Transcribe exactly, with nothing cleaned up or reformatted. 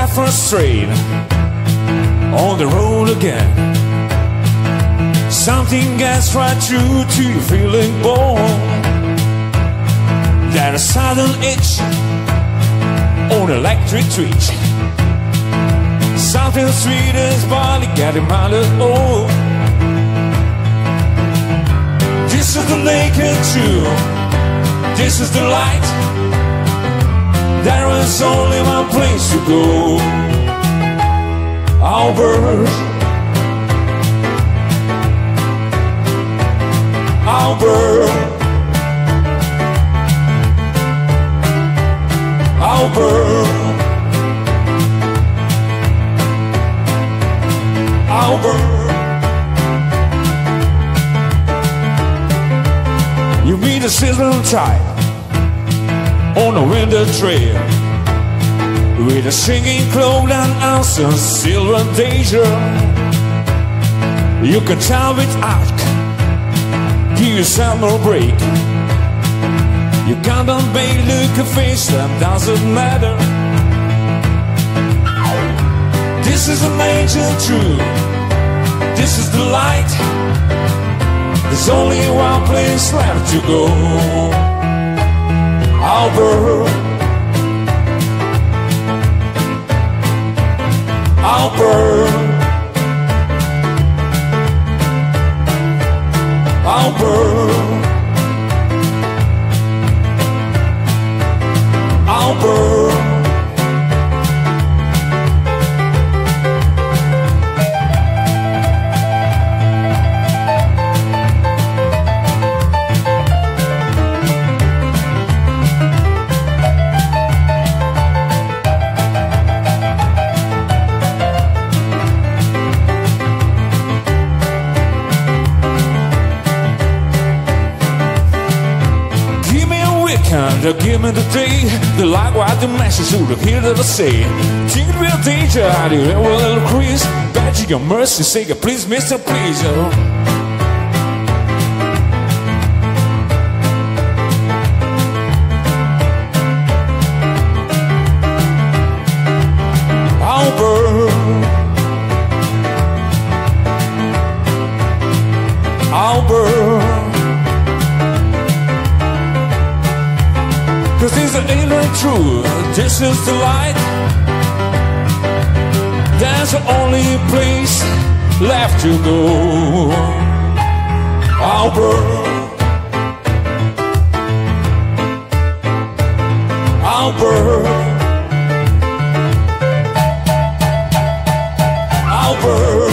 left frustrated on the road again. Something gets right through to your feeling born. There's a sudden itch on electric twitch. Something sweet as barley getting mighty old. This is the naked truth. This is the light. There is only one place to go. Albert, Albert, Albert, Albert. You meet a sizzling type on a winter trail with a singing cloak and ounce of silver danger. You can tell with arc, give yourself no break. You can't unveil, look a face that doesn't matter. This is an ancient truth. This is the light. There's only one place left to go. Albert, Albert, Albert, Albert. Give me the day, the light white, the message who the hear that I say. Think it will danger, I do it will increase. Beg your mercy, say please, mister, please. Oh. Albert, Albert. Cause this is the alien truth, this is the light. There's the only place left to go. Albert, Albert, Albert.